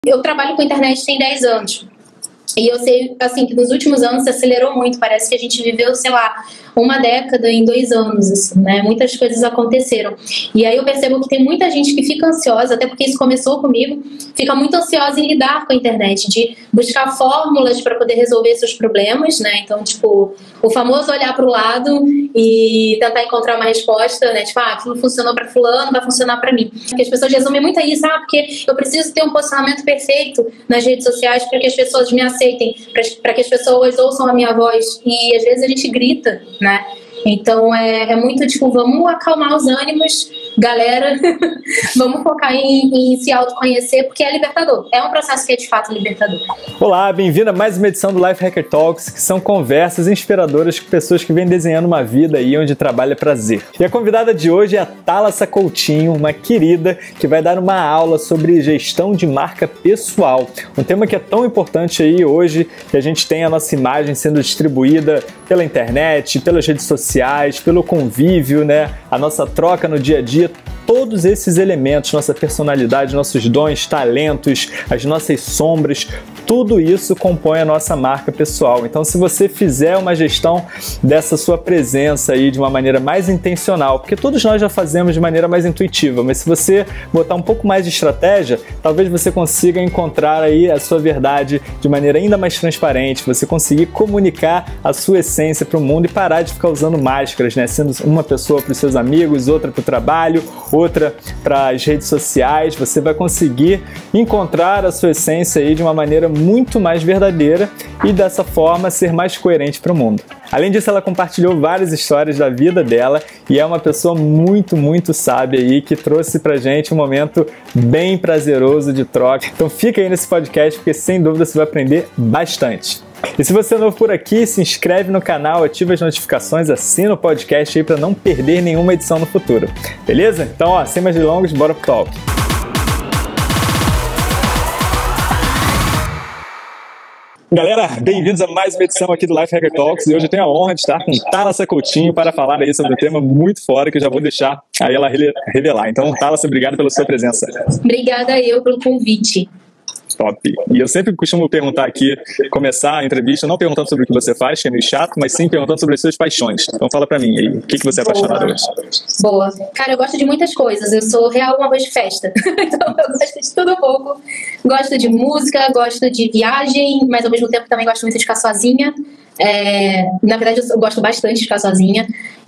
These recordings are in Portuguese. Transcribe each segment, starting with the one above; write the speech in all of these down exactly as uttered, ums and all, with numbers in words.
Eu trabalho com internet tem dez anos. E eu sei, assim, que nos últimos anos se acelerou muito. Parece que a gente viveu, sei lá, uma década em dois anos, assim, né? Muitas coisas aconteceram. E aí eu percebo que tem muita gente que fica ansiosa, até porque isso começou comigo, fica muito ansiosa em lidar com a internet, de buscar fórmulas para poder resolver seus problemas, né? Então, tipo, o famoso olhar para o lado e tentar encontrar uma resposta, né? Tipo, ah, aquilo funcionou para fulano, vai funcionar para mim. Porque as pessoas resumem muito a isso, ah, porque eu preciso ter um posicionamento perfeito nas redes sociais para que as pessoas me aceitem, para que as pessoas ouçam a minha voz. E às vezes a gente grita, né? Então é, é muito tipo, vamos acalmar os ânimos, galera, vamos focar em, em se autoconhecer, porque é libertador, é um processo que é de fato libertador. Olá, bem-vindo a mais uma edição do Life Hacker Talks, que são conversas inspiradoras com pessoas que vêm desenhando uma vida aí onde trabalho é prazer. E a convidada de hoje é a Thalassa Coutinho, uma querida que vai dar uma aula sobre gestão de marca pessoal, um tema que é tão importante aí hoje, que a gente tem a nossa imagem sendo distribuída pela internet, pelas redes sociais, pelo convívio, né? A nossa troca no dia a dia, todos esses elementos, nossa personalidade, nossos dons, talentos, as nossas sombras, tudo isso compõe a nossa marca pessoal. Então, se você fizer uma gestão dessa sua presença aí de uma maneira mais intencional, porque todos nós já fazemos de maneira mais intuitiva, mas se você botar um pouco mais de estratégia, talvez você consiga encontrar aí a sua verdade de maneira ainda mais transparente, você conseguir comunicar a sua essência para o mundo e parar de ficar usando máscaras, né? Sendo uma pessoa para os seus amigos, outra para o trabalho, outra para as redes sociais. Você vai conseguir encontrar a sua essência aí de uma maneira muito mais verdadeira e dessa forma ser mais coerente para o mundo. Além disso, ela compartilhou várias histórias da vida dela e é uma pessoa muito, muito sábia aí que trouxe pra gente um momento bem prazeroso de troca. Então fica aí nesse podcast porque sem dúvida você vai aprender bastante. E se você é novo por aqui, se inscreve no canal, ativa as notificações, assina o podcast aí para não perder nenhuma edição no futuro. Beleza? Então, ó, sem mais delongas, bora pro talk. Galera, bem-vindos a mais uma edição aqui do Life Hacker Talks e hoje eu tenho a honra de estar com Thalassa Coutinho para falar aí sobre um tema muito fora que eu já vou deixar aí ela revelar. Então, Thalassa, obrigado pela sua presença. Obrigada eu pelo convite. Top. E eu sempre costumo perguntar aqui, começar a entrevista, não perguntando sobre o que você faz, que é meio chato, mas sim perguntando sobre as suas paixões. Então fala pra mim aí, o que, que você é apaixonada hoje? Boa. Cara, eu gosto de muitas coisas. Eu sou real uma voz de festa. Então eu gosto de tudo um pouco. Gosto de música, gosto de viagem, mas ao mesmo tempo também gosto muito de ficar sozinha. É, na verdade, eu gosto bastante de ficar sozinha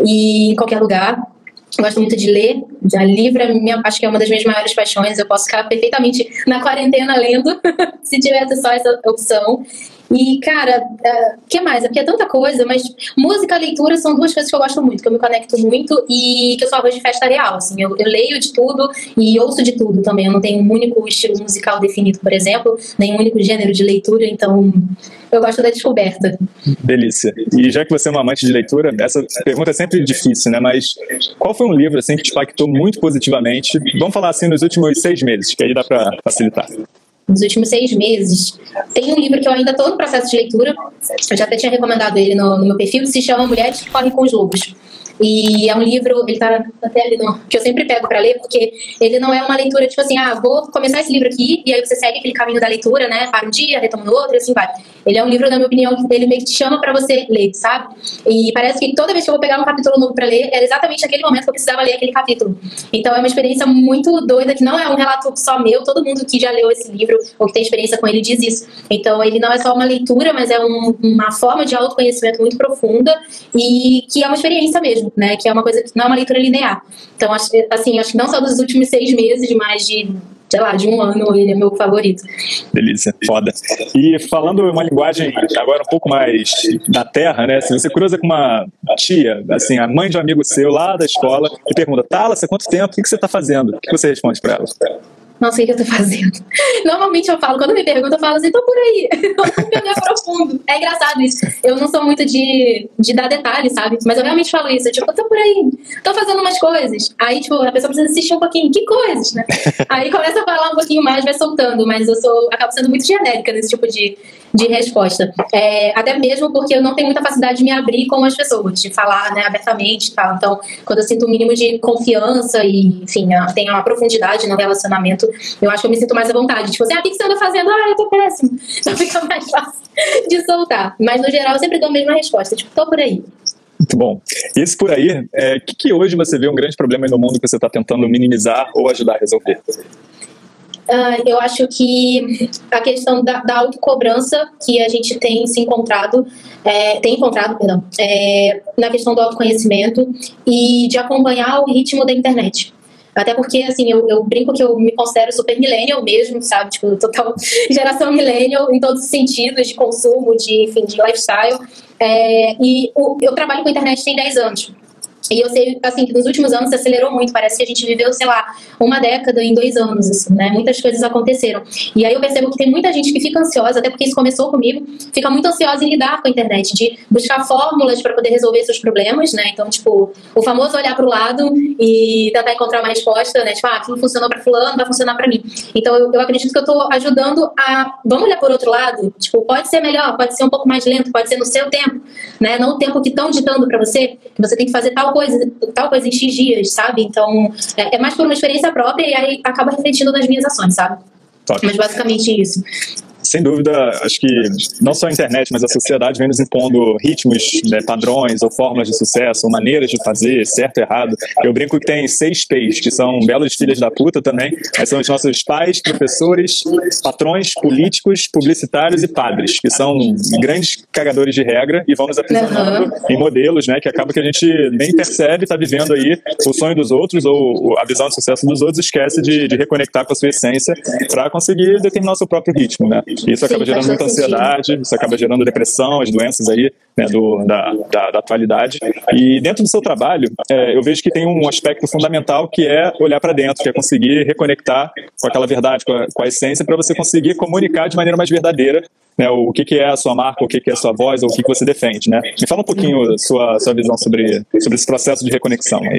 e em qualquer lugar. Gosto muito de ler, já livro é minha, acho que é uma das minhas maiores paixões. Eu posso ficar perfeitamente na quarentena lendo, se tivesse só essa opção. E, cara, o uh, que mais? É porque é tanta coisa, mas música e leitura são duas coisas que eu gosto muito, que eu me conecto muito e que eu sou a voz de festa real, assim. Eu, eu leio de tudo e ouço de tudo também. Eu não tenho um único estilo musical definido, por exemplo, nem um único gênero de leitura, então eu gosto da descoberta. Delícia. E já que você é uma amante de leitura, essa pergunta é sempre difícil, né? Mas qual foi um livro, assim, que te impactou muito positivamente? Vamos falar, assim, nos últimos seis meses, que aí dá pra facilitar. Nos últimos seis meses. Tem um livro que eu ainda estou no processo de leitura, eu já até tinha recomendado ele no, no meu perfil, se chama Mulheres que Correm com os Lobos. E é um livro, ele tá até ali no, que eu sempre pego para ler, porque ele não é uma leitura tipo assim, ah, vou começar esse livro aqui, e aí você segue aquele caminho da leitura, né, para um dia, retoma no outro, e assim vai. Ele é um livro, na minha opinião, que ele meio que te chama para você ler, sabe? E parece que toda vez que eu vou pegar um capítulo novo para ler, era exatamente aquele momento que eu precisava ler aquele capítulo. Então é uma experiência muito doida, que não é um relato só meu, todo mundo que já leu esse livro, ou que tem experiência com ele, diz isso. Então ele não é só uma leitura, mas é um, uma forma de autoconhecimento muito profunda, e que é uma experiência mesmo, né? Que é uma coisa que não é uma leitura linear. Então, acho, assim, acho que não só dos últimos seis meses, mas de, sei lá, de um ano, ele é meu favorito. Delícia, foda. E falando uma linguagem agora um pouco mais da terra, né? Se você cruza com uma tia, assim, a mãe de um amigo seu lá da escola, e pergunta, Thalassa, quanto tempo? O que você está fazendo? O que você responde para ela? Nossa, o que eu tô fazendo? Normalmente eu falo, quando me perguntam, eu falo assim, tô por aí. Eu nunca me aprofundo. É engraçado isso. Eu não sou muito de, de dar detalhes, sabe? Mas eu realmente falo isso. Eu, tipo, eu tô por aí. Tô fazendo umas coisas. Aí, tipo, a pessoa precisa assistir um pouquinho. Que coisas, né? Aí começa a falar um pouquinho mais, vai soltando. Mas eu sou, acabo sendo muito genérica nesse tipo de, de resposta. É, até mesmo porque eu não tenho muita facilidade de me abrir com as pessoas, de falar, né, abertamente e tal. Então, quando eu sinto o um mínimo de confiança e, enfim, tem uma profundidade no relacionamento, eu acho que eu me sinto mais à vontade. Tipo assim, ah, o que você anda fazendo? Ah, eu tô péssimo. Então fica mais fácil de soltar. Mas, no geral, eu sempre dou a mesma resposta. Tipo, tô por aí. Muito bom. E esse por aí, o é, que, que hoje você vê um grande problema no mundo que você está tentando minimizar ou ajudar a resolver? Uh, eu acho que a questão da, da autocobrança que a gente tem se encontrado, é, tem encontrado, perdão, é, na questão do autoconhecimento e de acompanhar o ritmo da internet. Até porque, assim, eu, eu brinco que eu me considero super millennial mesmo, sabe? Tipo, total geração millennial em todos os sentidos, de consumo, de, enfim, de lifestyle. É, e o, eu trabalho com a internet tem dez anos. E eu sei, assim, que nos últimos anos se acelerou muito. Parece que a gente viveu, sei lá, uma década em dois anos, assim, né? Muitas coisas aconteceram. E aí eu percebo que tem muita gente que fica ansiosa, até porque isso começou comigo, fica muito ansiosa em lidar com a internet, de buscar fórmulas para poder resolver seus problemas, né? Então, tipo, o famoso olhar para o lado e tentar encontrar uma resposta, né? Tipo, ah, aquilo funcionou para fulano, vai funcionar para mim. Então, eu, eu acredito que eu tô ajudando a... Vamos olhar por outro lado? Tipo, pode ser melhor, pode ser um pouco mais lento, pode ser no seu tempo, né? Não o tempo que estão ditando para você, que você tem que fazer tal coisa, tal coisa em X dias, sabe? Então, é, é mais por uma experiência própria e aí acaba refletindo nas minhas ações, sabe? Top. Mas basicamente isso. Sem dúvida, acho que não só a internet, mas a sociedade vem nos impondo ritmos, né, padrões ou fórmulas de sucesso, ou maneiras de fazer, certo e errado. Eu brinco que tem seis P's, que são belos filhos da puta também, mas são os nossos pais, professores, patrões, políticos, publicitários e padres, que são grandes cagadores de regra e vão nos aprisionando uhum. em modelos, né, que acaba que a gente nem percebe, está vivendo aí o sonho dos outros ou a visão de sucesso dos outros, esquece de, de reconectar com a sua essência para conseguir determinar o seu próprio ritmo, né? Isso acaba Sim, gerando muita ansiedade, sentido. Isso acaba gerando depressão, as doenças aí, né, do, da, da, da atualidade. E dentro do seu trabalho, é, eu vejo que tem um aspecto fundamental que é olhar para dentro, que é conseguir reconectar com aquela verdade, com a, com a essência, para você conseguir comunicar de maneira mais verdadeira, né, o que, que é a sua marca, o que, que é a sua voz, ou o que, que você defende, né? Me fala um pouquinho sua, sua visão sobre, sobre esse processo de reconexão aí.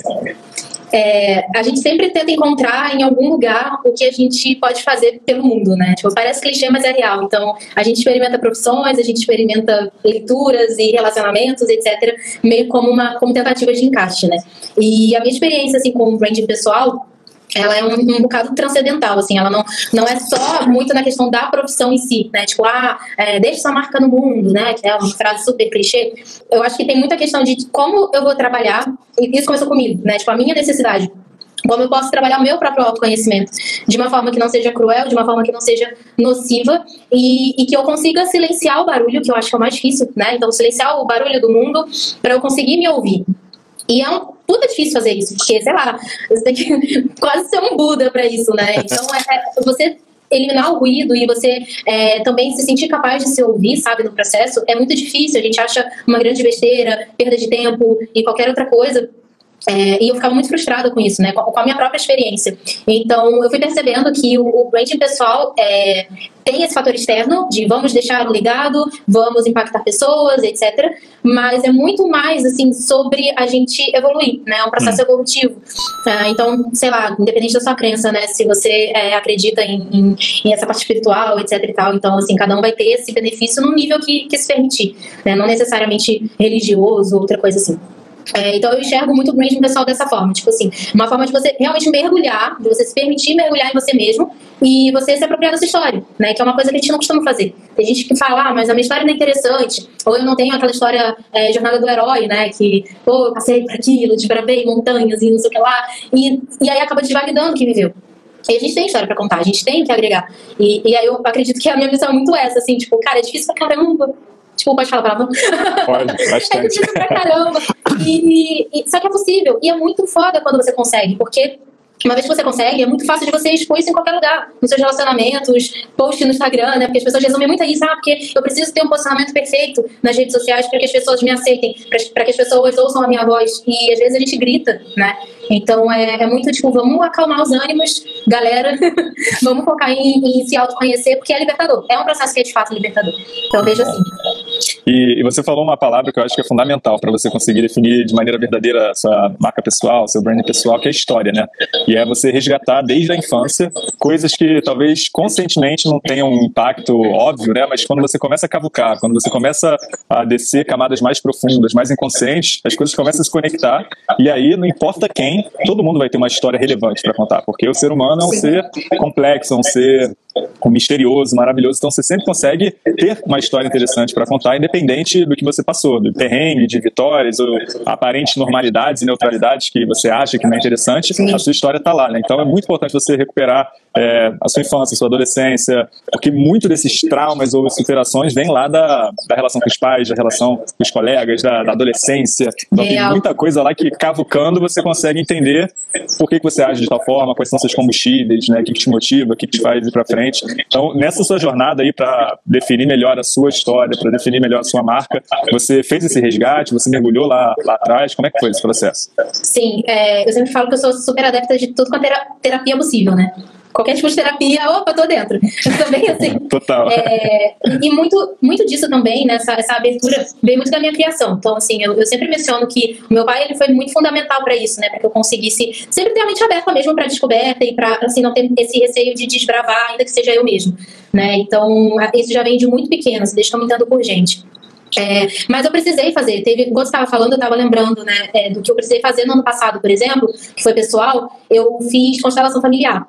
É, a gente sempre tenta encontrar em algum lugar o que a gente pode fazer pelo mundo, né? Tipo, parece clichê, mas é real. Então, a gente experimenta profissões, a gente experimenta leituras e relacionamentos, etcétera, meio como uma como tentativa de encaixe, né? E a minha experiência, assim, com o branding pessoal, ela é um, um bocado transcendental, assim, ela não, não é só muito na questão da profissão em si, né, tipo, ah, é, deixa sua marca no mundo, né, que é uma frase super clichê. Eu acho que tem muita questão de como eu vou trabalhar, e isso começou comigo, né, tipo, a minha necessidade, como eu posso trabalhar o meu próprio autoconhecimento de uma forma que não seja cruel, de uma forma que não seja nociva e, e que eu consiga silenciar o barulho, que eu acho que é o mais difícil, né, então silenciar o barulho do mundo para eu conseguir me ouvir. E é um puta difícil fazer isso, porque, sei lá, você tem que quase ser um Buda pra isso, né? Então, é, é você eliminar o ruído e você é, também se sentir capaz de se ouvir, sabe, no processo, é muito difícil. A gente acha uma grande besteira, perda de tempo e qualquer outra coisa. É, e eu ficava muito frustrada com isso, né, com, com a minha própria experiência. Então, eu fui percebendo que o, o branding pessoal é, tem esse fator externo de vamos deixar um legado, vamos impactar pessoas, etcétera. Mas é muito mais, assim, sobre a gente evoluir, né, é um processo hum. evolutivo. É, então, sei lá, independente da sua crença, né, se você é, acredita em, em, em essa parte espiritual, etc e tal, então, assim, cada um vai ter esse benefício no nível que, que se permitir, né, não necessariamente religioso ou outra coisa assim. É, então eu enxergo muito o branding pessoal dessa forma, tipo assim, uma forma de você realmente mergulhar, de você se permitir mergulhar em você mesmo e você se apropriar dessa história, né, que é uma coisa que a gente não costuma fazer. Tem gente que fala, ah, mas a minha história não é interessante, ou eu não tenho aquela história, é, jornada do herói, né, que, pô, eu passei por aquilo, desbravei montanhas e não sei o que lá, e, e aí acaba desvalidando o que viveu. E a gente tem história pra contar, a gente tem que agregar, e, e aí eu acredito que a minha missão é muito essa, assim, tipo, cara, é difícil pra caramba. Tipo, pode falar palavra? Pode, bastante. É difícil pra caramba. E, e, só que é possível. E é muito foda quando você consegue, porque uma vez que você consegue, é muito fácil de você expor isso em qualquer lugar. Nos seus relacionamentos, post no Instagram, né? Porque as pessoas resumem muito isso. Ah, porque eu preciso ter um posicionamento perfeito nas redes sociais para que as pessoas me aceitem, para que as pessoas ouçam a minha voz. E às vezes a gente grita, né? Então é, é muito tipo, vamos acalmar os ânimos, galera. Vamos focar em, em se autoconhecer, porque é libertador. É um processo que é de fato libertador. Então veja assim. E, e você falou uma palavra que eu acho que é fundamental para você conseguir definir de maneira verdadeira a sua marca pessoal, seu branding pessoal, que é a história, né? E é você resgatar desde a infância coisas que talvez conscientemente não tenham um impacto óbvio, né? Mas quando você começa a cavucar, quando você começa a descer camadas mais profundas, mais inconscientes, as coisas começam a se conectar e aí, não importa quem, todo mundo vai ter uma história relevante para contar, porque o ser humano é um ser complexo, é um ser misterioso, maravilhoso, então você sempre consegue ter uma história interessante para contar, independente do que você passou, do perrengue, de vitórias ou aparentes normalidades e neutralidades que você acha que não é interessante, a sua história está lá, né? Então é muito importante você recuperar é, a sua infância, a sua adolescência, porque muito desses traumas ou superações vem lá da, da relação com os pais, da relação com os colegas, da, da adolescência, então tem muita coisa lá que, cavucando, você consegue entender por que, que você age de tal forma, quais são seus combustíveis, né? O que, que te motiva, o que, que te faz ir para frente. Então, nessa sua jornada aí para definir melhor a sua história, para definir melhor a sua marca, você fez esse resgate, você mergulhou lá, lá atrás, como é que foi esse processo? Sim, é, eu sempre falo que eu sou super adepta de tudo quanto é terapia possível, né? Qualquer tipo de terapia, opa, tô dentro. Também assim. Total. É, e muito, muito disso também, né, essa, essa abertura, veio muito da minha criação. Então, assim, eu, eu sempre menciono que o meu pai, ele foi muito fundamental para isso, né, para que eu conseguisse sempre ter a mente aberta mesmo para descoberta e para, assim, não ter esse receio de desbravar, ainda que seja eu mesmo, né. Então, isso já vem de muito pequeno, se deixa comentando por gente. É, mas eu precisei fazer, teve, enquanto você estava falando, eu estava lembrando, né, é, do que eu precisei fazer no ano passado, por exemplo, que foi pessoal, eu fiz constelação familiar.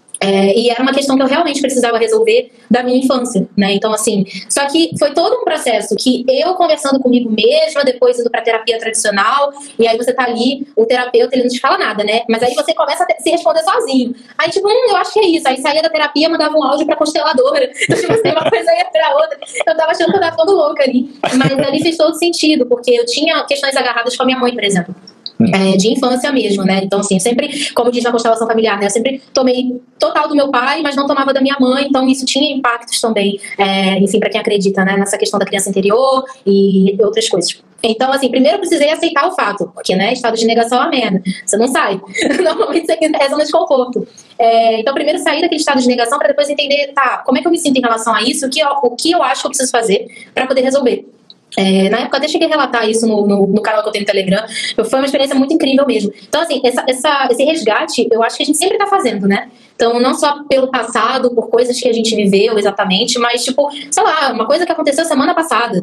É, e era uma questão que eu realmente precisava resolver da minha infância, né? Então, assim, só que foi todo um processo que eu conversando comigo mesma, depois indo pra terapia tradicional, e aí você tá ali, o terapeuta, ele não te fala nada, né? Mas aí você começa a se responder sozinho. Aí, tipo, hum, eu acho que é isso. Aí saía da terapia, mandava um áudio pra consteladora. Então, tipo assim, uma coisa ia pra outra. Eu tava achando que eu tava ficando louca ali. Mas ali fez todo sentido, porque eu tinha questões agarradas com a minha mãe, por exemplo. É, de infância mesmo, né? Então, assim, sempre, como diz na constelação familiar, né? Eu sempre tomei total do meu pai, mas não tomava da minha mãe, então isso tinha impactos também, é, enfim, pra quem acredita, né? Nessa questão da criança interior e outras coisas. Então, assim, primeiro eu precisei aceitar o fato, porque, né, estado de negação é uma merda. Você não sai. Normalmente você é zona de conforto. É, então, primeiro sair daquele estado de negação para depois entender, tá, como é que eu me sinto em relação a isso, o que eu, o que eu acho que eu preciso fazer para poder resolver. É, na época eu até cheguei a relatar isso no, no, no canal que eu tenho no Telegram. Foi uma experiência muito incrível mesmo. Então, assim, essa, essa, esse resgate eu acho que a gente sempre tá fazendo, né? Então, não só pelo passado, por coisas que a gente viveu exatamente, mas, tipo, sei lá, uma coisa que aconteceu semana passada.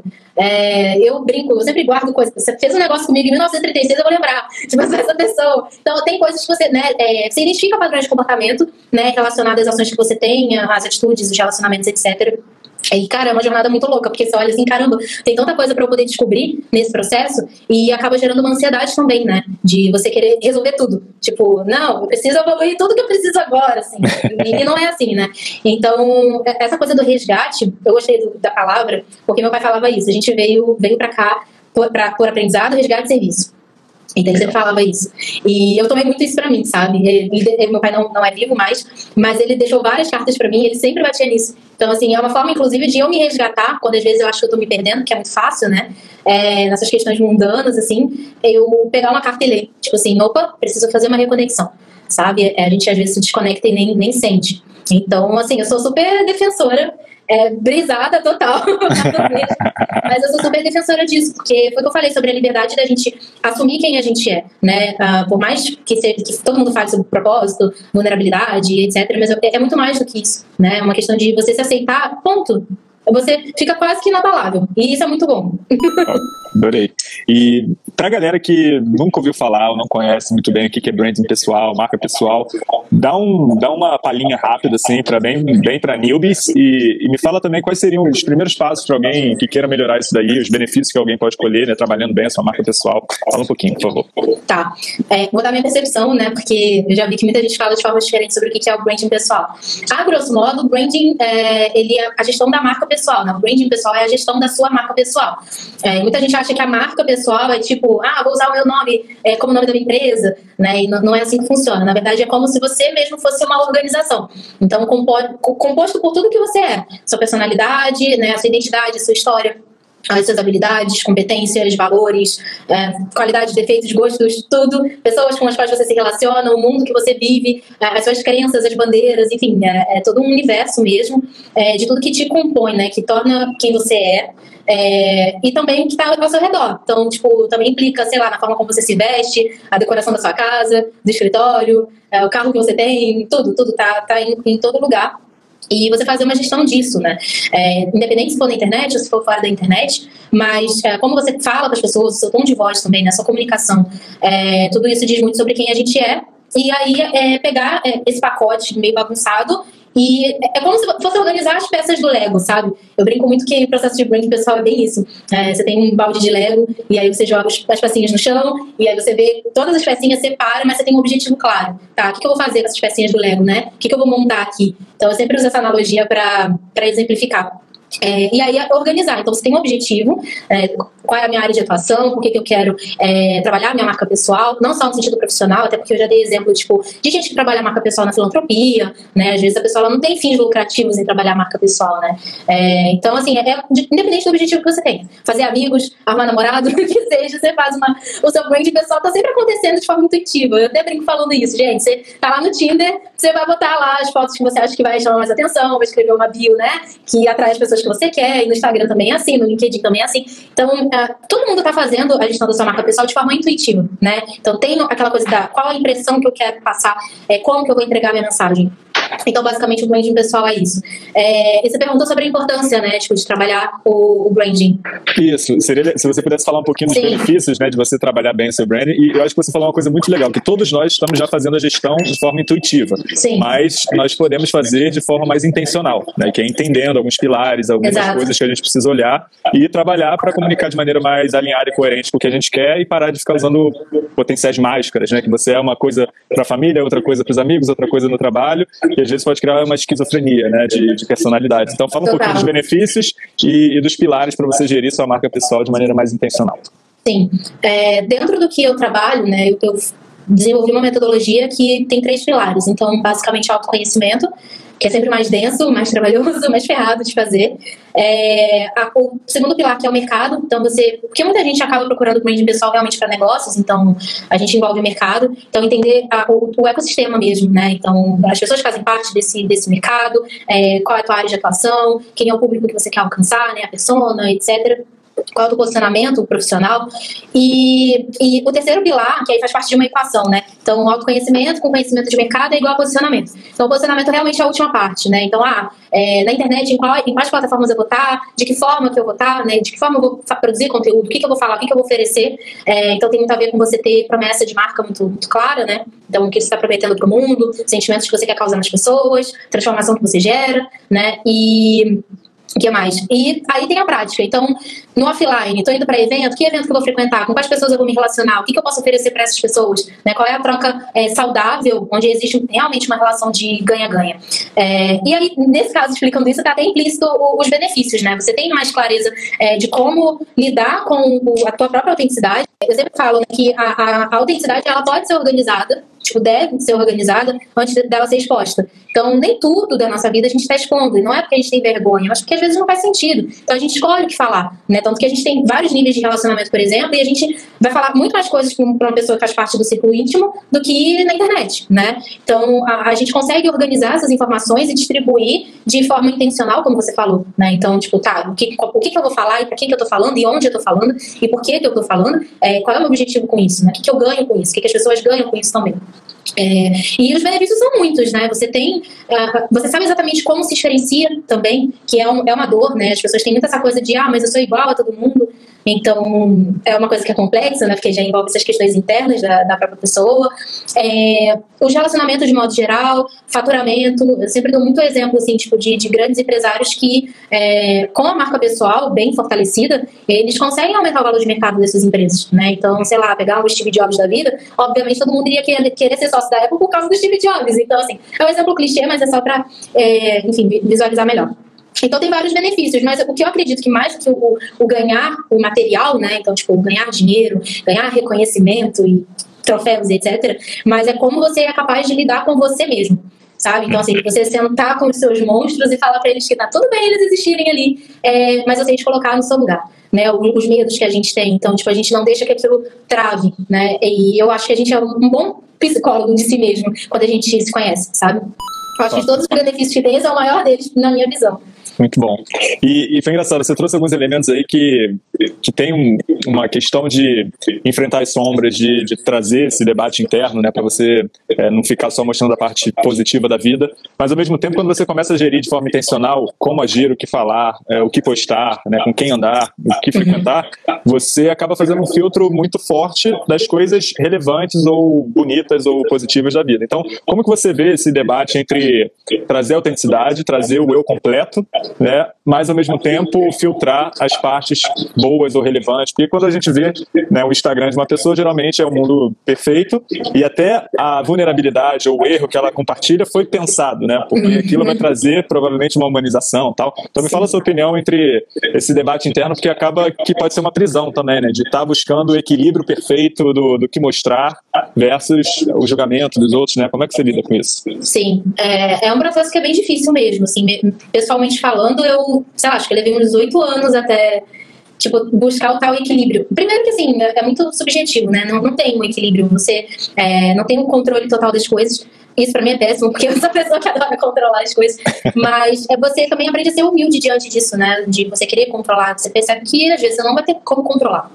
É, eu brinco, eu sempre guardo coisas. Você fez um negócio comigo em mil novecentos e trinta e seis, eu vou lembrar. Tipo, essa pessoa. Então, tem coisas que você, né, é, você identifica padrões de comportamento, né, relacionadas às ações que você tem, às atitudes, os relacionamentos, etcétera. E, cara, é uma jornada muito louca, porque você olha assim, caramba, tem tanta coisa pra eu poder descobrir nesse processo, e acaba gerando uma ansiedade também, né? De você querer resolver tudo. Tipo, não, eu preciso evoluir tudo que eu preciso agora, assim. E, e não é assim, né? Então, essa coisa do resgate, eu gostei do, da palavra, porque meu pai falava isso. A gente veio, veio pra cá por, pra, por aprendizado, resgate e serviço. Então ele sempre falava isso. E eu tomei muito isso pra mim, sabe? Ele, ele, meu pai não, não é vivo mais, mas ele deixou várias cartas pra mim, ele sempre batia nisso. Então, assim, é uma forma, inclusive, de eu me resgatar, quando às vezes eu acho que eu tô me perdendo, que é muito fácil, né? É, nessas questões mundanas, assim, eu pegar uma carta e ler. Tipo assim, opa, preciso fazer uma reconexão, sabe? A gente às vezes se desconecta e nem, nem sente. Então, assim, eu sou super defensora, é, brisada total, mas eu sou super defensora disso, porque foi o que eu falei sobre a liberdade da gente assumir quem a gente é, né? Uh, por mais que, se, que todo mundo fale sobre propósito, vulnerabilidade, etcétera, mas é, é muito mais do que isso, né? É uma questão de você se aceitar, ponto. Você fica quase que inabalável. E isso é muito bom. Adorei. E pra galera que nunca ouviu falar ou não conhece muito bem o que é branding pessoal, marca pessoal, dá, um, dá uma palhinha rápida, assim, pra bem, bem pra newbies e, e me fala também quais seriam os primeiros passos para alguém que queira melhorar isso daí, os benefícios que alguém pode colher, né, trabalhando bem a sua marca pessoal. Fala um pouquinho, por favor. Tá. É, vou dar minha percepção, né, porque eu já vi que muita gente fala de formas diferentes sobre o que é o branding pessoal. A grosso modo, o branding é, ele é a gestão da marca pessoal, né? O branding pessoal é a gestão da sua marca pessoal. É, muita gente acha que a marca pessoal é tipo, ah, vou usar o meu nome é, como nome da minha empresa, né? E não, não é assim que funciona. Na verdade, é como se você mesmo fosse uma organização. Então, compo composto por tudo que você é. Sua personalidade, né? A sua identidade, a sua história. as suas habilidades, competências, valores, é, qualidades, defeitos, gostos, tudo, pessoas com as quais você se relaciona, o mundo que você vive, é, as suas crenças, as bandeiras, enfim, é, é todo um universo mesmo, é, de tudo que te compõe, né, que torna quem você é, é e também que está ao seu redor. Então, tipo, também implica, sei lá, na forma como você se veste, a decoração da sua casa, do escritório, é, o carro que você tem, tudo, tudo tá, tá em, em todo lugar. E você fazer uma gestão disso, né? É, independente se for na internet ou se for fora da internet, mas é, como você fala com as pessoas, o seu tom de voz também, né? A sua comunicação, é, tudo isso diz muito sobre quem a gente é. E aí, é, pegar é, esse pacote meio bagunçado e é como se fosse organizar as peças do Lego, sabe? Eu brinco muito que o processo de branding pessoal é bem isso. É, você tem um balde de Lego e aí você joga as pecinhas no chão e aí você vê todas as pecinhas, separa, mas você tem um objetivo claro. Tá, o que eu vou fazer com essas pecinhas do Lego, né? O que eu vou montar aqui? Então eu sempre uso essa analogia para exemplificar. É, e aí organizar, então você tem um objetivo, é, qual é a minha área de atuação, por que, que eu quero é, trabalhar a minha marca pessoal, não só no sentido profissional, até porque eu já dei exemplo tipo, de gente que trabalha a marca pessoal na filantropia, né? Às vezes a pessoa ela não tem fins lucrativos em trabalhar a marca pessoal, né? É, então assim, é, é independente do objetivo que você tem, fazer amigos, arrumar namorado, o que seja, você faz uma, o seu brand pessoal tá sempre acontecendo de forma intuitiva. Eu até brinco falando isso, gente, você tá lá no Tinder, você vai botar lá as fotos que você acha que vai chamar mais atenção, vai escrever uma bio, né, que atrai as pessoas que você quer, e no Instagram também é assim, no LinkedIn também é assim. Então, uh, todo mundo tá fazendo a gestão da sua marca pessoal de forma intuitiva, né? Então, tem aquela coisa da qual a impressão que eu quero passar, é, como que eu vou entregar a minha mensagem. Então, basicamente, o branding pessoal é isso. É, e você perguntou sobre a importância, né, tipo, de trabalhar o, o branding. Isso. Seria, se você pudesse falar um pouquinho dos Sim. benefícios, né, de você trabalhar bem o seu branding. E eu acho que você falou uma coisa muito legal, que todos nós estamos já fazendo a gestão de forma intuitiva. Sim. Mas nós podemos fazer de forma mais intencional, né, que é entendendo alguns pilares, algumas Exato. coisas que a gente precisa olhar e trabalhar para comunicar de maneira mais alinhada e coerente com o que a gente quer e parar de ficar usando potenciais máscaras, né, que você é uma coisa para a família, outra coisa para os amigos, outra coisa no trabalho. E às vezes pode criar uma esquizofrenia, né, de, de personalidade. Então fala um Total. pouquinho dos benefícios e, e dos pilares para você gerir sua marca pessoal de maneira mais intencional. Sim. É, dentro do que eu trabalho, né, eu, eu desenvolvi uma metodologia que tem três pilares. Então, basicamente, autoconhecimento, que é sempre mais denso, mais trabalhoso, mais ferrado de fazer. É, a, o segundo pilar, que é o mercado. Então, você... Porque muita gente acaba procurando branding pessoal realmente para negócios, então a gente envolve o mercado. Então, entender a, o, o ecossistema mesmo, né? Então, as pessoas que fazem parte desse, desse mercado, é, qual é a tua área de atuação, quem é o público que você quer alcançar, né? A persona, etcétera. Qual é o posicionamento profissional. E, e o terceiro pilar, que aí faz parte de uma equação, né? Então, autoconhecimento com conhecimento de mercado é igual a posicionamento. Então, o posicionamento realmente é a última parte, né? Então, ah, é, na internet, em, qual, em quais plataformas eu vou estar, de que forma que eu vou estar, né? De que forma eu vou produzir conteúdo, o que, que eu vou falar, o que, que eu vou oferecer. É, então, tem muito a ver com você ter promessa de marca muito, muito clara, né? Então, o que você está prometendo para o mundo, sentimentos que você quer causar nas pessoas, transformação que você gera, né? E... O que mais? E aí tem a prática. Então, no offline, estou indo para evento, que evento que eu vou frequentar? Com quais pessoas eu vou me relacionar? O que, que eu posso oferecer para essas pessoas? Né? Qual é a troca é, saudável, onde existe realmente uma relação de ganha-ganha? É, e aí, nesse caso, explicando isso, está até implícito os benefícios, né? Você tem mais clareza é, de como lidar com a tua própria autenticidade. Eu sempre falo que a, a, a autenticidade ela pode ser organizada, tipo, deve ser organizada antes dela ser exposta. Então, nem tudo da nossa vida a gente está expondo. E não é porque a gente tem vergonha, mas porque às vezes não faz sentido. Então, a gente escolhe o que falar, né? Tanto que a gente tem vários níveis de relacionamento, por exemplo, e a gente vai falar muito mais coisas para uma pessoa que faz parte do círculo íntimo do que na internet, né? Então, a, a gente consegue organizar essas informações e distribuir de forma intencional, como você falou, né? Então, tipo, tá, o que, o que, que eu vou falar e para quem que eu tô falando e onde eu tô falando e por que que eu tô falando, é, qual é o meu objetivo com isso, né? O que, que eu ganho com isso, o que, que as pessoas ganham com isso também. É, e os benefícios são muitos, né? Você tem, uh, você sabe exatamente como se diferencia também, que é, um, é uma dor, né? As pessoas têm muito essa coisa de, ah, mas eu sou igual a todo mundo. Então, é uma coisa que é complexa, né? Porque já envolve essas questões internas da, da própria pessoa. É, os relacionamentos de modo geral, faturamento. Eu sempre dou muito exemplo, assim, tipo, de, de grandes empresários que, é, com a marca pessoal bem fortalecida, eles conseguem aumentar o valor de mercado dessas empresas, né? Então, sei lá, pegar o Steve Jobs da vida, obviamente todo mundo iria querer, querer ser sócio da Apple por causa do Steve Jobs. Então, assim, é um exemplo clichê, mas é só para, é, enfim, visualizar melhor. Então tem vários benefícios, mas o que eu acredito que mais do que o, o ganhar o material, né? Então, tipo, ganhar dinheiro, ganhar reconhecimento e troféus, etcétera. Mas é como você é capaz de lidar com você mesmo, sabe? Então, assim, você sentar com os seus monstros e falar pra eles que tá tudo bem eles existirem ali, é, mas você tem que colocar no seu lugar. né, os medos que a gente tem. Então, tipo, a gente não deixa que aquilo trave, né? E eu acho que a gente é um bom psicólogo de si mesmo quando a gente se conhece, sabe? Eu acho que todos os benefícios que tem, esse é o maior deles, na minha visão. Muito bom. E, e foi engraçado, você trouxe alguns elementos aí que, que tem um, uma questão de enfrentar as sombras, de, de trazer esse debate interno, né, para você é, não ficar só mostrando a parte positiva da vida, mas ao mesmo tempo, quando você começa a gerir de forma intencional como agir, o que falar, é, o que postar, né, com quem andar, o que frequentar, você acaba fazendo um filtro muito forte das coisas relevantes ou bonitas ou positivas da vida. Então, como que você vê esse debate entre trazer autenticidade, trazer o eu completo, né, mas ao mesmo tempo filtrar as partes boas ou relevantes, porque quando a gente vê, né, o Instagram de uma pessoa, geralmente é um mundo perfeito e até a vulnerabilidade ou o erro que ela compartilha foi pensado, né, porque aquilo vai trazer provavelmente uma humanização, tal. Então me fala a sua opinião entre esse debate interno, porque acaba que pode ser uma prisão também, né, de estar buscando o equilíbrio perfeito do, do que mostrar versus o julgamento dos outros, né, como é que você lida com isso? Sim, é, é um processo que é bem difícil mesmo, assim, pessoalmente falando, eu, sei lá, acho que eu levei uns oito anos até, tipo, buscar o tal equilíbrio. Primeiro que, assim, é muito subjetivo, né? Não, não tem um equilíbrio, você é, não tem um controle total das coisas. Isso pra mim é péssimo, porque eu sou a pessoa que adora controlar as coisas. Mas é, você também aprende a ser humilde diante disso, né? De você querer controlar. Você percebe que, às vezes, você não vai ter como controlar.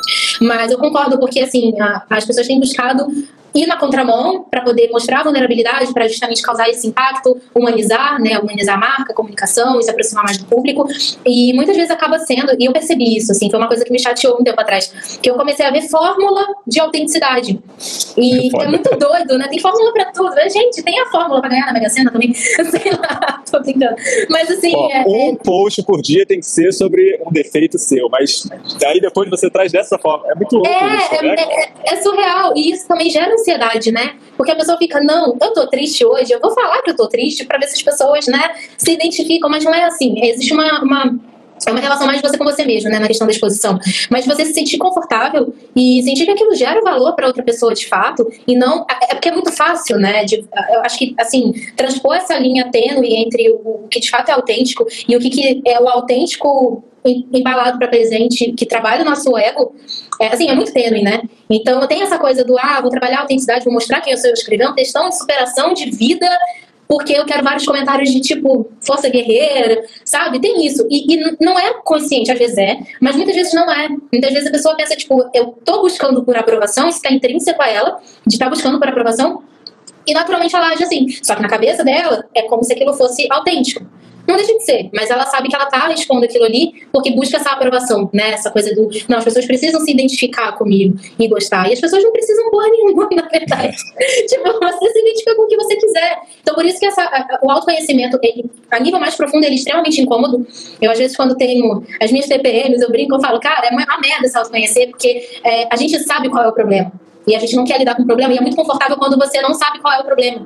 Mas eu concordo, porque, assim, a, as pessoas têm buscado ir na contramão para poder mostrar a vulnerabilidade, para justamente causar esse impacto, humanizar, né, humanizar a marca, a comunicação, e se aproximar mais do público. E muitas vezes acaba sendo, e eu percebi isso, assim, foi uma coisa que me chateou um tempo atrás, que eu comecei a ver fórmula de autenticidade. E é, é muito doido, né? Tem fórmula para tudo. Gente, tem a fórmula para ganhar na Mega Sena também? Sei lá, tô brincando. Mas assim... Ó, é, um é... post por dia tem que ser sobre um defeito seu, mas daí depois você traz dessa forma. É muito louco é, isso, né? É, é, é surreal. E isso também gera ansiedade, né? Porque a pessoa fica, não, eu tô triste hoje, eu vou falar que eu tô triste pra ver se as pessoas, né, se identificam, mas não é assim. Existe uma... uma É uma relação mais de você com você mesmo, né, na questão da exposição. Mas você se sentir confortável e sentir que aquilo gera valor para outra pessoa de fato, e não... É porque é muito fácil, né, de, eu acho que, assim, transpor essa linha tênue entre o que de fato é autêntico e o que, que é o autêntico embalado para presente, que trabalha o nosso ego, é, assim, é muito tênue, né? Então, eu tenho essa coisa do, ah, vou trabalhar a autenticidade, vou mostrar quem eu sou escrevendo, um textão de superação de vida, porque eu quero vários comentários de tipo, força guerreira, sabe? Tem isso. E, e não é consciente, às vezes é, mas muitas vezes não é. Muitas vezes a pessoa pensa, tipo, eu tô buscando por aprovação, isso tá intrínseco a ela, de estar tá buscando por aprovação, e naturalmente ela age assim. Só que na cabeça dela, é como se aquilo fosse autêntico. Não deixa de ser, mas ela sabe que ela tá expondo aquilo ali porque busca essa aprovação, né? Essa coisa do, não, as pessoas precisam se identificar comigo e gostar. E as pessoas não precisam porra nenhuma, na verdade. Tipo, você se identifica com o que você quiser. Então, por isso que essa, o autoconhecimento, ele, a nível mais profundo, ele é extremamente incômodo. Eu, às vezes, quando tenho as minhas T P Ms, eu brinco, eu falo, cara, é uma merda se autoconhecer, porque é, a gente sabe qual é o problema. E a gente não quer lidar com o problema. E é muito confortável quando você não sabe qual é o problema.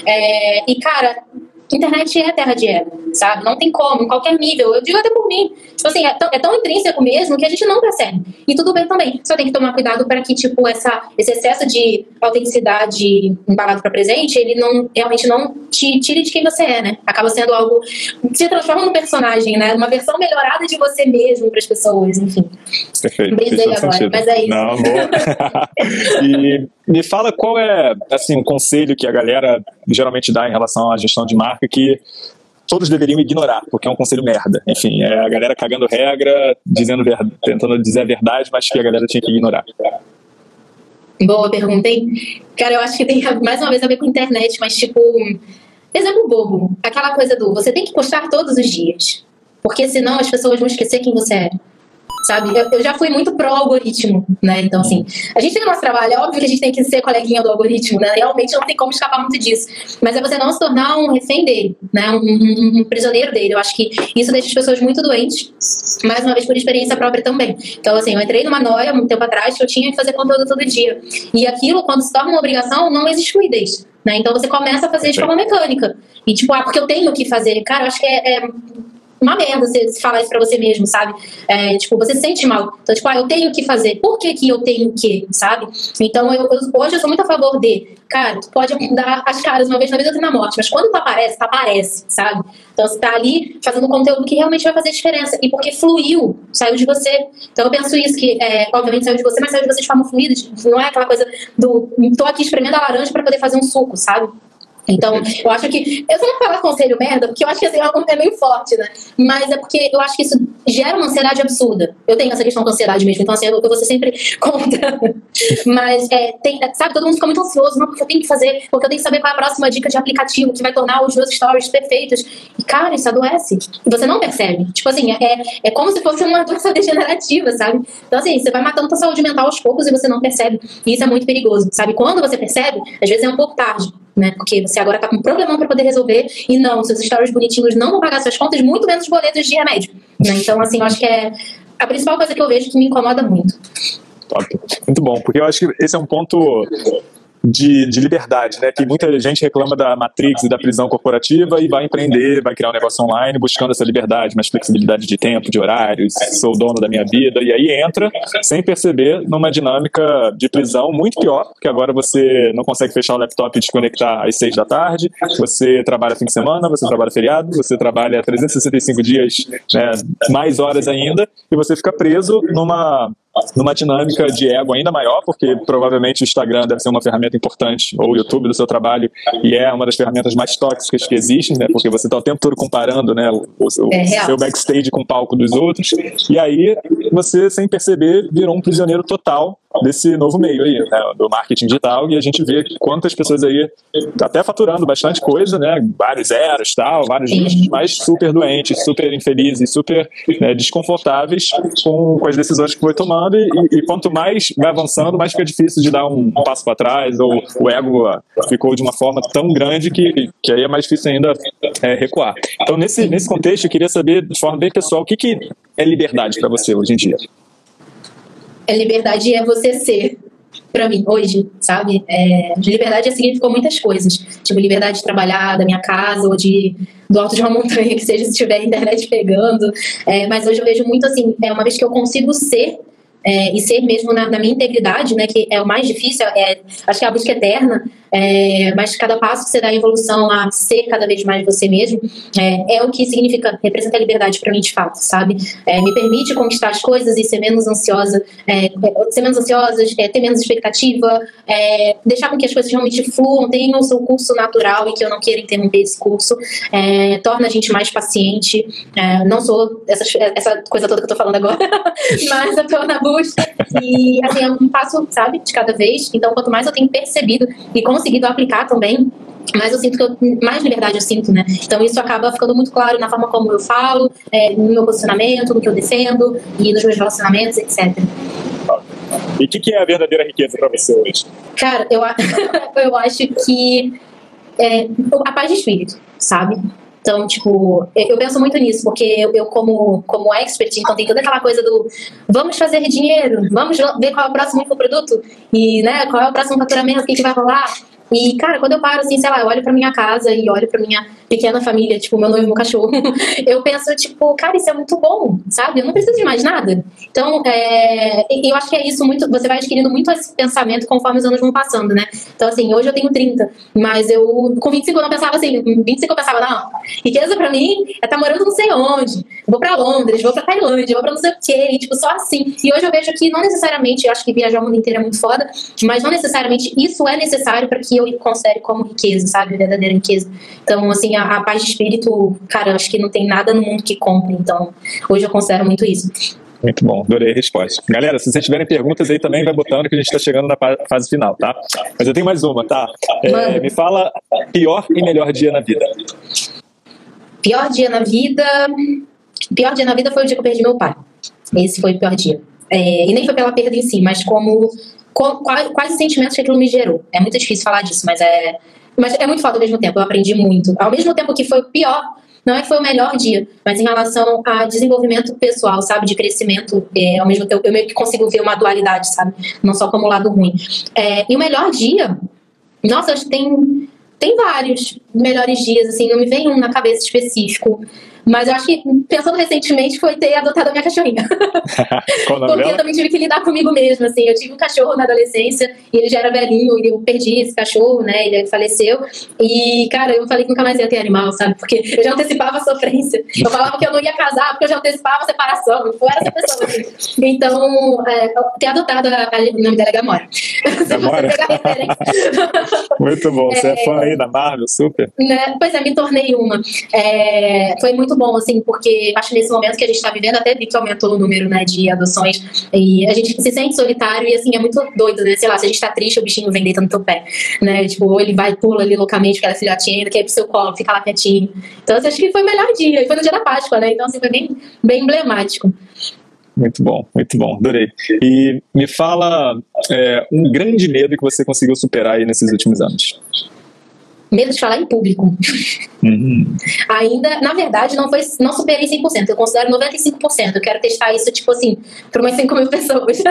É, e, cara... Internet é terra de ego, sabe? Não tem como, em qualquer nível. Eu digo até por mim. Tipo assim, é tão, é tão intrínseco mesmo que a gente não percebe. E tudo bem também. Só tem que tomar cuidado para que, tipo, essa, esse excesso de autenticidade embalado para presente, ele não, realmente não te tire de quem você é, né? Acaba sendo algo... Se transforma num personagem, né? Uma versão melhorada de você mesmo para as pessoas, enfim. Perfeito. Brisei agora, sentido. Mas é isso. Não, boa. E me fala qual é, assim, um conselho que a galera geralmente dá em relação à gestão de marca que todos deveriam ignorar, porque é um conselho merda. Enfim, é a galera cagando regra, dizendo ver... tentando dizer a verdade, mas que a galera tinha que ignorar. Boa pergunta, hein? Cara, eu acho que tem mais uma vez a ver com internet, mas tipo, exemplo bobo, aquela coisa do você tem que postar todos os dias, porque senão as pessoas vão esquecer quem você é. Sabe? Eu, eu já fui muito pró-algoritmo, né? Então, assim, a gente tem o nosso trabalho, é óbvio que a gente tem que ser coleguinha do algoritmo, né? Realmente não tem como escapar muito disso. Mas é você não se tornar um refém dele, né? Um, um, um prisioneiro dele. Eu acho que isso deixa as pessoas muito doentes, mais uma vez por experiência própria também. Então, assim, eu entrei numa noia muito tempo atrás que eu tinha que fazer conteúdo todo dia. E aquilo, quando se torna uma obrigação, não existe fluidez, né? Então você começa a fazer de forma mecânica. E tipo, ah, porque eu tenho que fazer. Cara, eu acho que é... é uma merda você falar isso pra você mesmo, sabe? É, tipo, você se sente mal. Então, tipo, ah, eu tenho que fazer. Por que que eu tenho que, sabe? Então, eu, eu, hoje eu sou muito a favor de, cara, tu pode dar as caras uma vez na vida, outra na morte, mas quando tu aparece, tu aparece, sabe? Então, você tá ali fazendo conteúdo que realmente vai fazer diferença. E porque fluiu, saiu de você. Então, eu penso isso, que, é, obviamente, saiu de você, mas saiu de você de forma fluida. Não é aquela coisa do, tô aqui espremendo a laranja pra poder fazer um suco, sabe? Então, eu acho que... Eu só não falo conselho merda, porque eu acho que assim, é meio forte, né? Mas é porque eu acho que isso gera uma ansiedade absurda. Eu tenho essa questão com ansiedade mesmo, então assim, eu, eu vou ser sempre contra. Mas, é, tem, sabe, todo mundo fica muito ansioso, não, porque eu tenho que fazer, porque eu tenho que saber qual é a próxima dica de aplicativo que vai tornar os meus stories perfeitos. E, cara, isso adoece. E você não percebe. Tipo assim, é, é como se fosse uma doença degenerativa, sabe? Então, assim, você vai matando a saúde mental aos poucos e você não percebe. E isso é muito perigoso, sabe? Quando você percebe, às vezes é um pouco tarde, né? Porque você agora tá com um problemão para poder resolver e não, seus stories bonitinhos não vão pagar suas contas, muito menos os boletos de remédio, né? Então, assim, eu acho que é a principal coisa que eu vejo que me incomoda muito. Top. Muito bom, porque eu acho que esse é um ponto de, de liberdade, né? Que muita gente reclama da Matrix e da prisão corporativa e vai empreender, vai criar um negócio online buscando essa liberdade, mais flexibilidade de tempo, de horários, sou o dono da minha vida, e aí entra, sem perceber, numa dinâmica de prisão muito pior, porque agora você não consegue fechar o laptop e desconectar às seis da tarde, você trabalha fim de semana, você trabalha feriado, você trabalha trezentos e sessenta e cinco dias, né, mais horas ainda, e você fica preso numa... numa dinâmica de ego ainda maior, porque provavelmente o Instagram deve ser uma ferramenta importante, ou o YouTube do seu trabalho, e é uma das ferramentas mais tóxicas que existem, né, porque você está o tempo todo comparando, né, o, o, é o seu backstage com o palco dos outros, e aí você, sem perceber, virou um prisioneiro total desse novo meio aí, né, do marketing digital, e a gente vê quantas pessoas aí até faturando bastante coisa, né, vários zeros, tal, vários nichos, mas super doentes, super infelizes, super, né, desconfortáveis com, com as decisões que foi tomando. E, e quanto mais vai avançando, mais fica difícil de dar um passo para trás, ou o ego ficou de uma forma tão grande que, que aí é mais difícil ainda é, recuar. Então, nesse, nesse contexto, eu queria saber, de forma bem pessoal, o que, que é liberdade para você hoje em dia? É liberdade é você ser, pra mim, hoje, sabe? É, liberdade significou muitas coisas. Tipo, liberdade de trabalhar da minha casa, ou de... do alto de uma montanha, que seja, se tiver internet pegando. É, mas hoje eu vejo muito assim, é, uma vez que eu consigo ser, é, e ser mesmo na, na minha integridade, né, que é o mais difícil, é, acho que é a busca eterna, é, mas cada passo que você dá em evolução a ser cada vez mais você mesmo, é, é o que significa, representa a liberdade para mim de fato, sabe? É, me permite conquistar as coisas e ser menos ansiosa, é, ser menos ansiosa, é, ter menos expectativa, é, deixar com que as coisas realmente fluam, tenham o seu curso natural e que eu não queira interromper esse curso, é, torna a gente mais paciente, é, não sou essa, essa coisa toda que eu tô falando agora, mas eu tô na busca e assim, é um passo, sabe, de cada vez. Então, quanto mais eu tenho percebido e conseguido aplicar também, mais eu sinto que eu, mais liberdade eu sinto, né? Então isso acaba ficando muito claro na forma como eu falo, é, no meu posicionamento, no que eu defendo e nos meus relacionamentos, etcétera. E o que, que é a verdadeira riqueza para você hoje? Cara, eu, eu acho que é, a paz de espírito, sabe? Então, tipo, eu penso muito nisso, porque eu, eu como, como expert, então tem toda aquela coisa do vamos fazer dinheiro, vamos ver qual é o próximo infoproduto e, né, qual é o próximo faturamento, o que, que vai rolar. E, cara, quando eu paro, assim, sei lá, eu olho pra minha casa e olho pra minha pequena família, tipo, meu noivo e meu cachorro, eu penso, tipo, cara, isso é muito bom, sabe? Eu não preciso de mais nada. Então, é, eu acho que é isso, muito, você vai adquirindo muito esse pensamento conforme os anos vão passando, né? Então, assim, hoje eu tenho trinta, mas eu, com vinte e cinco eu não pensava assim, com vinte e cinco eu pensava, não, riqueza pra mim é estar morando não sei onde, vou pra Londres, vou pra Tailândia, vou pra não sei o quê, e, tipo, só assim. E hoje eu vejo que não necessariamente, eu acho que viajar o mundo inteiro é muito foda, mas não necessariamente isso é necessário pra que eu considere como riqueza, sabe? Verdadeira riqueza. Então, assim, a, a paz de espírito, cara, eu acho que não tem nada no mundo que compre. Então, hoje eu considero muito isso. Muito bom, adorei a resposta. Galera, se vocês tiverem perguntas aí também, vai botando que a gente está chegando na fase final, tá? Mas eu tenho mais uma, tá? É, me fala pior e melhor dia na vida. Pior dia na vida... Pior dia na vida foi o dia que eu perdi meu pai. Esse foi o pior dia. É, e nem foi pela perda em si, mas como... Quais, quais sentimentos que aquilo me gerou. É muito difícil falar disso, mas é, mas é muito foda ao mesmo tempo. Eu aprendi muito. Ao mesmo tempo que foi o pior, não é que foi o melhor dia, mas em relação a desenvolvimento pessoal, sabe? De crescimento, é, ao mesmo tempo eu meio que consigo ver uma dualidade, sabe? Não só como lado ruim. É, e o melhor dia, nossa, acho que tem, tem vários melhores dias, assim, não me vem um na cabeça específico, Mas eu acho que, pensando recentemente, foi ter adotado a minha cachorrinha. Qual o nome Porque dela? eu também tive que lidar comigo mesma, assim. Eu tive um cachorro na adolescência e ele já era velhinho e eu perdi esse cachorro, né? Ele faleceu. E, cara, eu falei que nunca mais ia ter animal, sabe? Porque eu já antecipava a sofrência. Eu falava que eu não ia casar porque eu já antecipava a separação. Eu era essa pessoa, assim. Então, é, ter adotado, a, a, o nome dela é Gamora. Gamora? Se você pegar a referência. Muito bom. Você é, É, fã aí da Marvel, super? Né? Pois é, me tornei uma. É, foi muito bom, assim, porque acho que nesse momento que a gente está vivendo, até vi que aumentou o número, né, de adoções, e a gente se sente solitário e, assim, é muito doido, né? Sei lá, se a gente tá triste, o bichinho vem deitando no teu pé, né? Tipo, ou ele vai, pula ali loucamente, porque ela é filhotinha, quer ir pro seu colo, fica lá quietinho. Então, assim, acho que foi o melhor dia, e foi no dia da Páscoa, né? Então, assim, foi bem, bem emblemático. Muito bom, muito bom, adorei. E me fala é, um grande medo que você conseguiu superar aí nesses últimos anos. Medo de falar em público. Uhum. Ainda, na verdade, não, foi, não superei cem por cento. Eu considero noventa e cinco por cento. Eu quero testar isso, tipo assim, para umas cinco mil pessoas.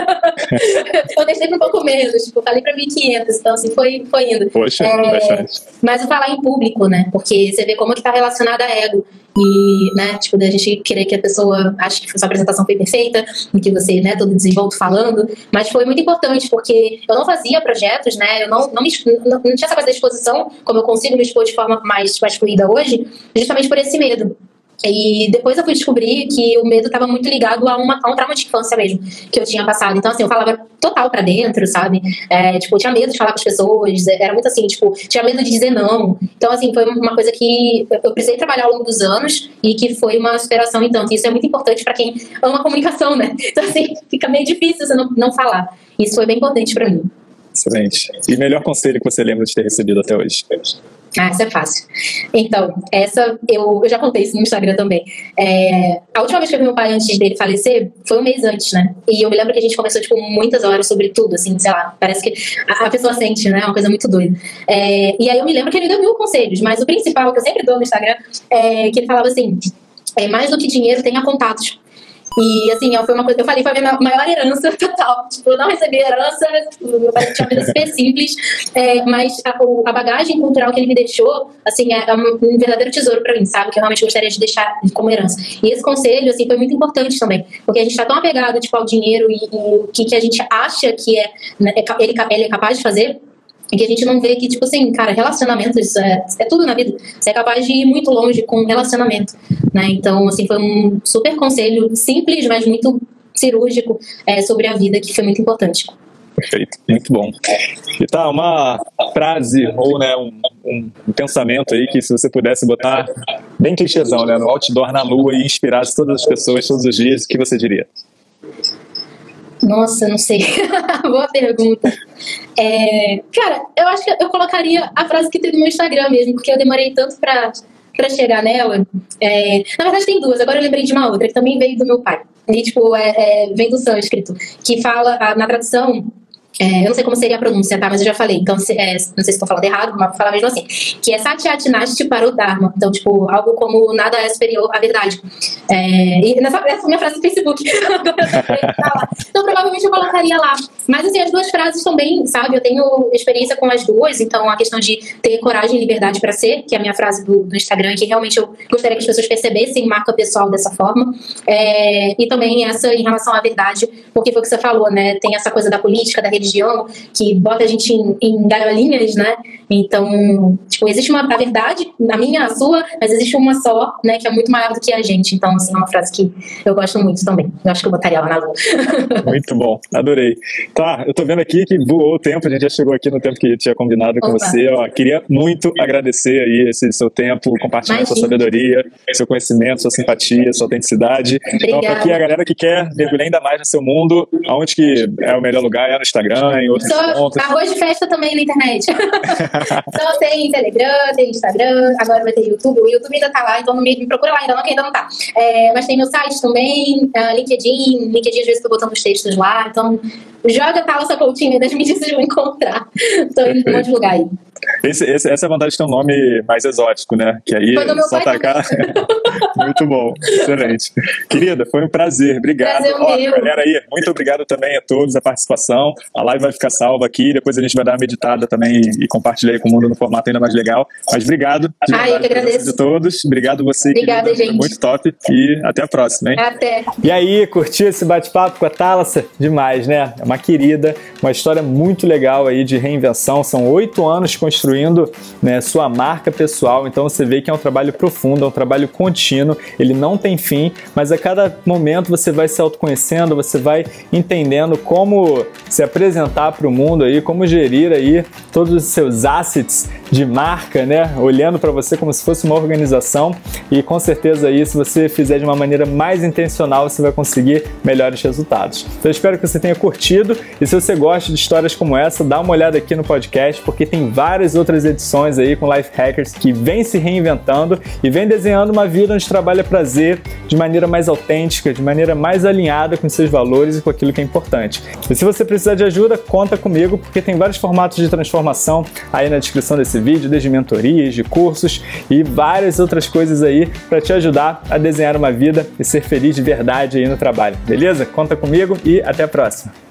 Eu testei para um pouco menos, tipo, falei para mil e quinhentos. Então, assim, foi, foi indo. Poxa, é, bastante. Mas o falar em público, né? Porque você vê como que tá relacionado a ego. E, né, tipo, da gente querer que a pessoa ache que a sua apresentação foi perfeita e que você, né, todo desenvolto falando, mas foi muito importante, porque eu não fazia projetos, né, eu não, não, me, não, não tinha essa coisa da exposição, como eu consigo me expor de forma mais, mais fluida hoje, justamente por esse medo. E depois eu fui descobrir que o medo estava muito ligado a, uma, a um trauma de infância mesmo, que eu tinha passado. Então, assim, eu falava total pra dentro, sabe? É, tipo, eu tinha medo de falar com as pessoas, era muito assim, tipo, tinha medo de dizer não. Então, assim, foi uma coisa que eu precisei trabalhar ao longo dos anos e que foi uma superação, então. Isso é muito importante pra quem ama comunicação, né? Então, assim, fica meio difícil você não, não falar. Isso foi bem importante pra mim. Excelente. E melhor conselho que você lembra de ter recebido até hoje? Ah, isso é fácil. Então, essa, eu, eu já contei isso no Instagram também. É, a última vez que eu vi meu pai antes dele falecer foi um mês antes, né? E eu me lembro que a gente conversou, tipo, muitas horas sobre tudo, assim, sei lá, parece que a, a pessoa sente, né? Uma coisa muito doida. É, e aí eu me lembro que ele me deu mil conselhos, mas o principal, que eu sempre dou no Instagram, é que ele falava assim, é, mais do que dinheiro, tenha contatos. E, assim, foi uma coisa, eu falei, foi a minha maior herança total. Tipo, eu não recebi herança, meu pai tinha uma vida super simples, é, mas a, a bagagem cultural que ele me deixou, assim, é um, um verdadeiro tesouro pra mim, sabe? Que eu realmente gostaria de deixar como herança. E esse conselho, assim, foi muito importante também, porque a gente tá tão apegado, tipo, ao dinheiro e, e o que, que a gente acha que é, né, ele, ele é capaz de fazer, e que a gente não vê que, tipo assim, cara, relacionamentos é, é tudo na vida. Você é capaz de ir muito longe com relacionamento, né? Então, assim, foi um super conselho simples, mas muito cirúrgico é, sobre a vida, que foi muito importante. Perfeito, muito bom. E tá, uma frase ou, né, um, um, um pensamento aí que, se você pudesse botar bem clichêzão, né, no outdoor na lua e inspirasse todas as pessoas todos os dias, o que você diria? Nossa, não sei. Boa pergunta. É, cara, eu acho que eu colocaria a frase que tem no meu Instagram mesmo, porque eu demorei tanto pra, pra chegar nela. É, na verdade tem duas, agora eu lembrei de uma outra, que também veio do meu pai. E, tipo, é, é, vem do sânscrito, que fala, na tradução, é, eu não sei como seria a pronúncia, tá? Mas eu já falei, então, se, é, não sei se estou falando errado, mas vou falar mesmo assim, que é Satyajnasti Parodharma, então, tipo, algo como nada é superior à verdade. É, e nessa, essa é a minha frase do Facebook, então provavelmente eu colocaria lá. Mas, assim, as duas frases também, sabe, eu tenho experiência com as duas, então a questão de ter coragem e liberdade para ser, que é a minha frase do, do Instagram, que realmente eu gostaria que as pessoas percebessem marca pessoal dessa forma, é, e também essa em relação à verdade, porque foi o que você falou, né, tem essa coisa da política, da religião, que bota a gente em, em gaiolinhas, né? Então, tipo, existe uma a verdade, a minha, a sua, mas existe uma só, né? Que é muito maior do que a gente. Então, assim, é uma frase que eu gosto muito também. Eu acho que eu botaria lá na lua. Muito bom, adorei. Tá, eu tô vendo aqui que voou o tempo, a gente já chegou aqui no tempo que tinha combinado com Opa. você. Ó, queria muito agradecer aí esse seu tempo, compartilhar sua sabedoria, seu conhecimento, sua simpatia, sua autenticidade. Obrigada. Então, pra aqui a galera que quer mergulhar ainda mais no seu mundo, aonde que é o melhor lugar? É no Instagram, em outros Só pontos? Arroz de festa também na internet. Só tem Telegram, tem Instagram, agora vai ter YouTube. O YouTube ainda tá lá, então não me, me procura lá ainda não, que ainda não tá. É, mas tem meu site também, uh, LinkedIn. LinkedIn às vezes tô botando os textos lá, então joga Thalassa Coutinho aí nas mídias, vocês vão encontrar. Tô indo em um monte de lugar aí. Esse, esse, essa é a vantagem de ter um nome mais exótico, né? Que aí só tacar. Muito bom, excelente. Querida, foi um prazer, obrigado. Prazer Ó, meu. galera aí, muito obrigado também a todos a participação. a live vai ficar salva aqui, depois a gente vai dar uma meditada também e compartilhar aí com o mundo no formato ainda mais legal. Mas obrigado. Ah, eu que agradeço. De todos. Obrigado você. Obrigada, querida. Gente. Muito top. E até a próxima, hein? Até. E aí, curtiu esse bate-papo com a Thalassa? Demais, né? É uma querida, uma história muito legal aí de reinvenção. São oito anos construindo, né, sua marca pessoal. Então você vê que é um trabalho profundo, é um trabalho contínuo. Ele não tem fim, mas a cada momento você vai se autoconhecendo, você vai entendendo como se apresentar para o mundo aí, como gerir aí todos os seus assets de marca, né? Olhando para você como se fosse uma organização, e com certeza aí, se você fizer de uma maneira mais intencional, você vai conseguir melhores resultados. Então eu espero que você tenha curtido, e se você gosta de histórias como essa, dá uma olhada aqui no podcast, porque tem várias outras edições aí com life hackers que vêm se reinventando e vêm desenhando uma vida onde trabalha prazer de maneira mais autêntica, de maneira mais alinhada com seus valores e com aquilo que é importante. E se você precisar de ajuda, conta comigo, porque tem vários formatos de transformação aí na descrição desse vídeo, desde mentorias, de cursos e várias outras coisas aí para te ajudar a desenhar uma vida e ser feliz de verdade aí no trabalho, beleza? Conta comigo e até a próxima!